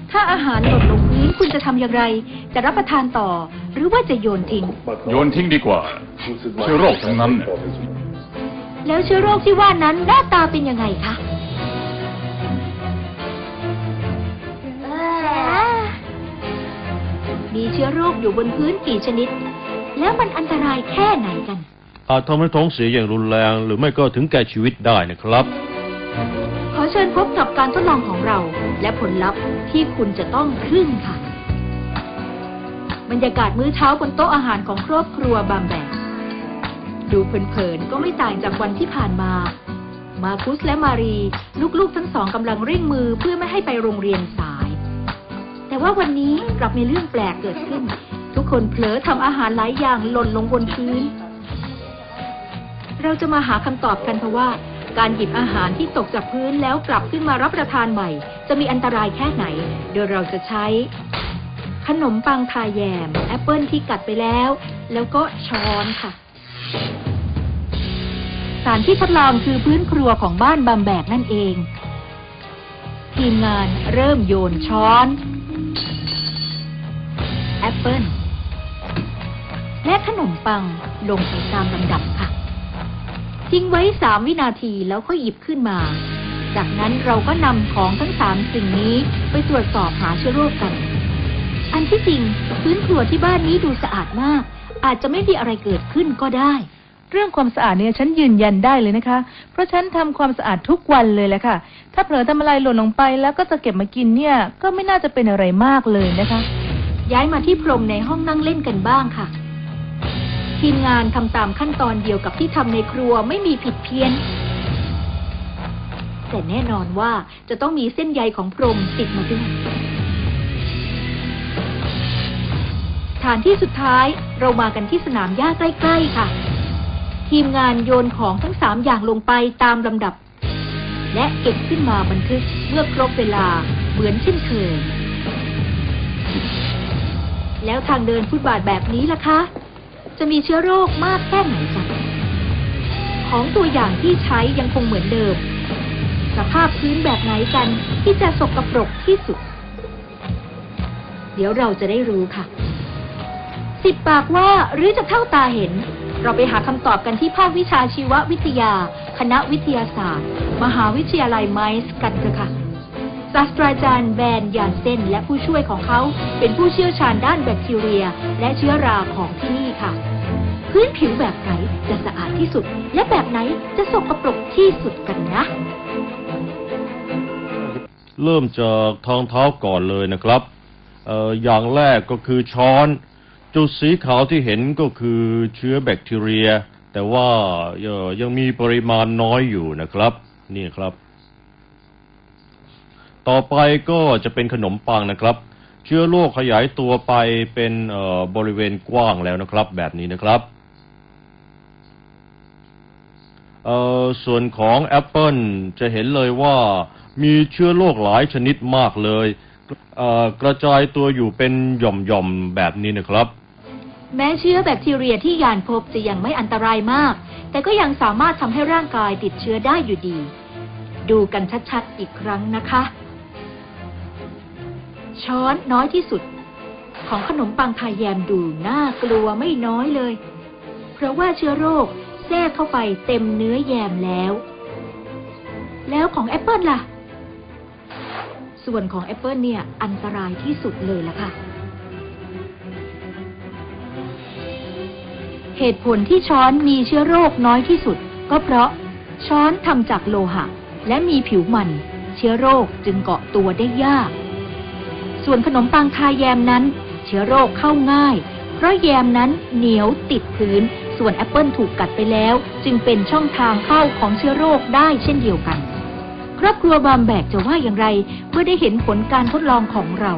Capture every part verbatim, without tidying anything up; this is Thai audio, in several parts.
ถ้าอาหารหล่นลงพื้นคุณจะทำอย่างไรจะรับประทานต่อหรือว่าจะโยนทิ้งโยนทิ้งดีกว่าเชื้อโรคทั้งนั้นแล้วเชื้อโรคที่ว่านั้นหน้าตาเป็นยังไงคะมีเชื้อโรคอยู่บนพื้นกี่ชนิดแล้วมันอันตรายแค่ไหนกันอาจทำให้ท้องเสียอย่างรุนแรงหรือไม่ก็ถึงแก่ชีวิตได้นะครับขอเชิญพบกับการทดลองของเราและผลลัพธ์ที่คุณจะต้องทึ่งค่ะบรรยากาศมื้อเช้าบนโต๊ะอาหารของครอบครัวบามแบกดูเพลินๆก็ไม่ต่างจากวันที่ผ่านมามาคุสและมารีลูกๆทั้งสองกำลังเร่งมือเพื่อไม่ให้ไปโรงเรียนสายแต่ว่าวันนี้กลับมีเรื่องแปลกเกิดขึ้นทุกคนเผลอทำอาหารหลายอย่างหล่นลงบนพื้นเราจะมาหาคำตอบกันเพราะว่าการหยิบอาหารที่ตกจากพื้นแล้วกลับขึ้นมารับประทานใหม่จะมีอันตรายแค่ไหนโดยเราจะใช้ขนมปังทาแยมแอปเปิลที่กัดไปแล้วแล้วก็ช้อนค่ะสถานที่ทดลองคือพื้นครัวของบ้านบามแบกนั่นเองทีมงานเริ่มโยนช้อนแอปเปิลและขนมปังลงไปตามลำดับค่ะทิ้งไว้สามวินาทีแล้วค่อยหยิบขึ้นมาจากนั้นเราก็นำของทั้งสามสิ่งนี้ไปตรวจสอบหาเชื้อโรคกันอันที่จริงพื้นครัวที่บ้านนี้ดูสะอาดมากอาจจะไม่มีอะไรเกิดขึ้นก็ได้เรื่องความสะอาดเนี่ยฉันยืนยันได้เลยนะคะเพราะฉันทำความสะอาดทุกวันเลยแหละค่ะถ้าเผลอทำอะไรหล่นลงไปแล้วก็จะเก็บมากินเนี่ยก็ไม่น่าจะเป็นอะไรมากเลยนะคะย้ายมาที่พรมในห้องนั่งเล่นกันบ้างค่ะทีมงานทำตามขั้นตอนเดียวกับที่ทำในครัวไม่มีผิดเพี้ยนแต่แน่นอนว่าจะต้องมีเส้นใยของพรมติดมาด้วยฐานที่สุดท้ายเรามากันที่สนามหญ้าใกล้ๆค่ะทีมงานโยนของทั้งสามอย่างลงไปตามลำดับและเก็บขึ้นมาบันทึกเมื่อครบเวลาเหมือนเช่นเคยแล้วทางเดินฟุตบาทแบบนี้ล่ะคะจะมีเชื้อโรคมากแค่ไหนกันของตัวอย่างที่ใช้ยังคงเหมือนเดิมสภาพพื้นแบบไหนกันที่จะสกปรกที่สุดเดี๋ยวเราจะได้รู้ค่ะสิบปากว่าหรือจะเท่าตาเห็นเราไปหาคำตอบกันที่ภาควิชาชีววิทยาคณะวิทยาศาสตร์มหาวิทยาลัยไมซ์กันเถอะค่ะศาสตราจารย์แบนยานเซนและผู้ช่วยของเขาเป็นผู้เชี่ยวชาญด้านแบคทีเรียและเชื้อราของที่นี่ค่ะพื้นผิวแบบไหนจะสะอาดที่สุดและแบบไหนจะสกปรกที่สุดกันนะเริ่มจากทางเท้าก่อนเลยนะครับเอ่ออย่างแรกก็คือช้อนจุดสีขาวที่เห็นก็คือเชื้อแบคทีเรียแต่ว่ายังมีปริมาณน้อยอยู่นะครับนี่ครับต่อไปก็จะเป็นขนมปังนะครับเชื้อโรคขยายตัวไปเป็นบริเวณกว้างแล้วนะครับแบบนี้นะครับส่วนของแอปเปิลจะเห็นเลยว่ามีเชื้อโรคหลายชนิดมากเลยกระจายตัวอยู่เป็นหย่อมๆแบบนี้นะครับแม้เชื้อแบคทีเรียที่ยานพบจะยังไม่อันตรายมากแต่ก็ยังสามารถทำให้ร่างกายติดเชื้อได้อยู่ดีดูกันชัดๆอีกครั้งนะคะช้อนน้อยที่สุดของขนมปังทาแยมดูน่ากลัวไม่น้อยเลยเพราะว่าเชื้อโรคแทรกเข้าไปเต็มเนื้อแยมแล้วแล้วของแอปเปิลล่ะส่วนของแอปเปิลเนี่ยอันตรายที่สุดเลยล่ะค่ะเหตุผลที่ช้อนมีเชื้อโรคน้อยที่สุดก็เพราะช้อนทำจากโลหะและมีผิวมันเชื้อโรคจึงเกาะตัวได้ยากส่วนขนมปังทาแยมนั้นเชื้อโรคเข้าง่ายเพราะแยมนั้นเหนียวติดพื้นส่วนแอปเปิลถูกกัดไปแล้วจึงเป็นช่องทางเข้าของเชื้อโรคได้เช่นเดียวกันครอบครัวบามแบกจะว่าอย่างไรเมื่อได้เห็นผลการทดลองของเรา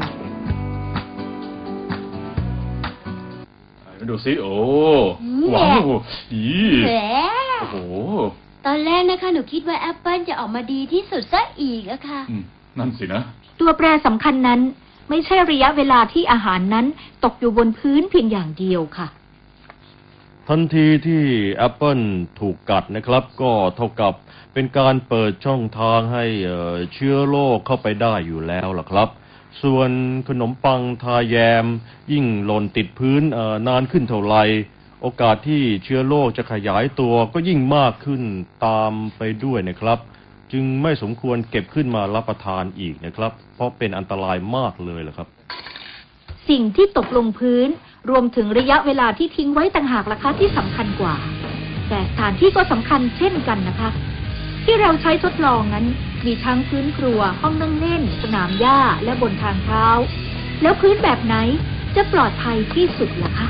ดูสิโอ้ว้าวอีโอ้โหตอนแรกนะคะหนูคิดว่าแอปเปิลจะออกมาดีที่สุดซะอีกอะค่ะนั่นสินะตัวแปรสำคัญนั้นไม่ใช่ระยะเวลาที่อาหารนั้นตกอยู่บนพื้นเพียงอย่างเดียวค่ะทันทีที่แอปเปิลถูกกัดนะครับก็เท่ากับเป็นการเปิดช่องทางให้เชื้อโรคเข้าไปได้อยู่แล้วล่ะครับส่วนขนมปังทาแยมยิ่งหล่นติดพื้นนานขึ้นเท่าไรโอกาสที่เชื้อโรคจะขยายตัวก็ยิ่งมากขึ้นตามไปด้วยนะครับจึงไม่สมควรเก็บขึ้นมารับประทานอีกนะครับเพราะเป็นอันตรายมากเลยล่ะครับสิ่งที่ตกลงพื้นรวมถึงระยะเวลาที่ทิ้งไว้ต่างหากราคาที่สำคัญกว่าแต่สถานที่ก็สำคัญเช่นกันนะคะที่เราใช้ทดลองนั้นมีทั้งพื้นครัวห้องนั่งเล่นสนามหญ้าและบนทางเท้าแล้วพื้นแบบไหนจะปลอดภัยที่สุดล่ะคะ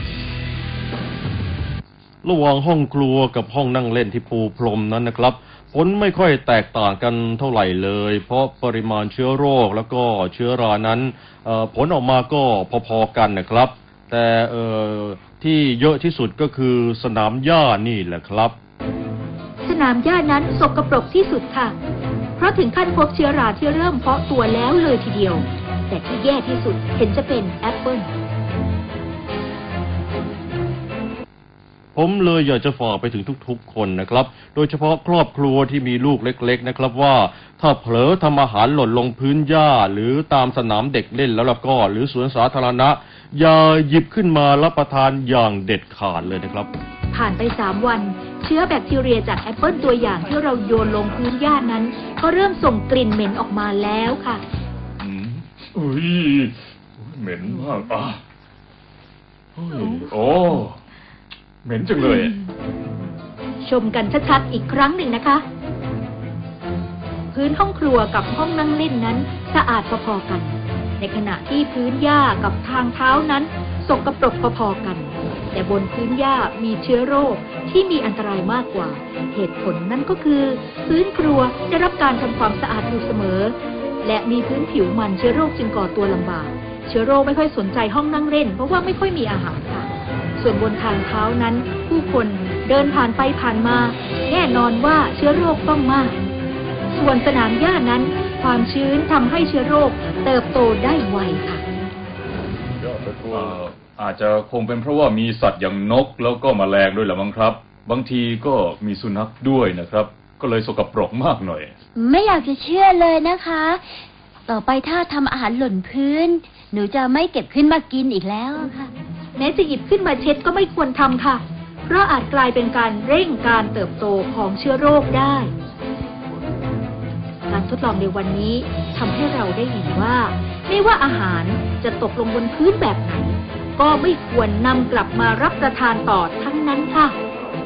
ระหว่างห้องครัวกับห้องนั่งเล่นที่ปูพรมนั้นนะครับผลไม่ค่อยแตกต่างกันเท่าไหร่เลยเพราะปริมาณเชื้อโรคแล้วก็เชื้อรานั้นผลออกมาก็พอๆกันนะครับแต่ที่เยอะที่สุดก็คือสนามหญ้านี่แหละครับสนามหญ้านั้นสกปรกที่สุดค่ะเพราะถึงขั้นพบเชื้อราที่เริ่มเพาะตัวแล้วเลยทีเดียวแต่ที่แย่ที่สุดเห็นจะเป็นแอปเปิ้ลผมเลยอยากจะฝากไปถึงทุกๆคนนะครับโดยเฉพาะครอบครัวที่มีลูกเล็กๆนะครับว่าถ้าเผลอทำอาหารหล่นลงพื้นหญ้าหรือตามสนามเด็กเล่นแล้วล่ะก็หรือสวนสาธารณะอย่าหยิบขึ้นมารับประทานอย่างเด็ดขาดเลยนะครับผ่านไปสามวันเชื้อแบคทีเรียจากแอปเปิ้ลตัวอย่างที่เราโยนลงพื้นหญ้านั้นก็เริ่มส่งกลิ่นเหม็นออกมาแล้วค่ะอืมอุ้ยเหม็นมากอ่ะโอ้เหม็นจังเลยชมกันชัดๆอีกครั้งหนึ่งนะคะพื้นห้องครัวกับห้องนั่งเล่นนั้นสะอาดพอๆกันในขณะที่พื้นหญ้ากับทางเท้านั้นสกปรกพอๆกันแต่บนพื้นหญ้ามีเชื้อโรคที่มีอันตรายมากกว่าเหตุผลนั้นก็คือพื้นครัวได้รับการทำความสะอาดอยู่เสมอและมีพื้นผิวมันเชื้อโรคจึงก่อตัวลำบากเชื้อโรคไม่ค่อยสนใจห้องนั่งเล่นเพราะว่าไม่ค่อยมีอาหารค่ะส่วนบนทางเท้านั้นผู้คนเดินผ่านไปผ่านมาแน่นอนว่าเชื้อโรคต้องมากส่วนสนามหญ้านั้นความชื้นทำให้เชื้อโรคเติบโตได้ไวค่ะอาจจะคงเป็นเพราะว่ามีสัตว์อย่างนกแล้วก็แมลงด้วยแหละมั้งครับบางทีก็มีสุนัขด้วยนะครับก็เลยสกปรกมากหน่อยไม่อยากจะเชื่อเลยนะคะต่อไปถ้าทำอาหารหล่นพื้นหนูจะไม่เก็บขึ้นมากินอีกแล้วค่ะแม้จะหยิบขึ้นมาเช็ดก็ไม่ควรทำค่ะเพราะอาจกลายเป็นการเร่งการเติบโตของเชื้อโรคได้การทดลองในวันนี้ทำให้เราได้เห็นว่าไม่ว่าอาหารจะตกลงบนพื้นแบบไหนก็ไม่ควรนำกลับมารับประทานต่อทั้งนั้นค่ะ